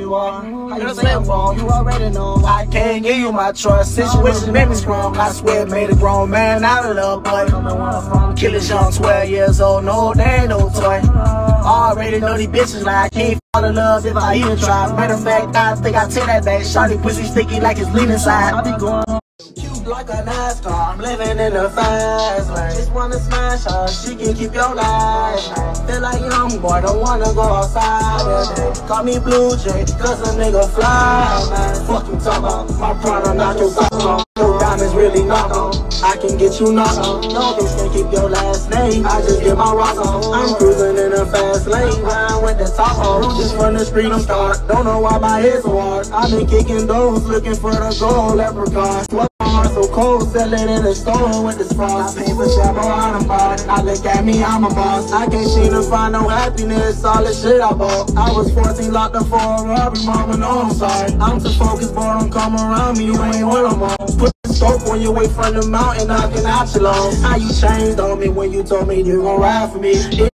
you are. How you say I'm wrong, you already know. I can't give you my trust, situation made me strong. I swear it made a grown man out of love, boy. Killers young, 12 years old, no, they ain't no toy. Already know these bitches like I can't fall in love if I even try. Matter of fact, I think I take that back. Shawty pussy sticky like it's leaning side. I be going cute like a NASCAR, I'm living in the fast lane. Just wanna smash her, she can keep your life. Feel like young boy, don't wanna go outside. Call me BlueJay, cause a nigga fly, man. Fuck you talking about, my pride knock your socks off. Your diamonds really knock on, I can get you knocked on. No bitch can keep your last name, I just get my rocks on. I'm cruising in a fast lane, round with the top on. Just from the street I'm start, don't know why my head's so hard. I've been kicking doors, looking for the gold leprechaun. So cold, selling in the store with the frost. I pay for Chavo, I done bought it. I look at me, I'm a boss. I can't seem to find no happiness, all the shit I bought. I was 14, locked up for a robbery, mama, no, I'm sorry. I'm too focused, boy, don't come around me, you ain't what I'm on. Put the scope when you wait from the mountain, knocking out your lungs. How you changed on me when you told me you gon' ride for me.